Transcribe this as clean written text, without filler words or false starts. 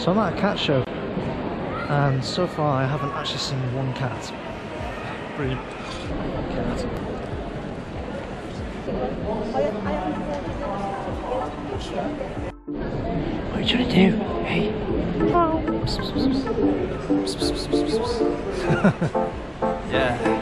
So I'm at a cat show, and so far I haven't actually seen one cat. Brilliant. Cat. What are you trying to do? Hey. Yeah.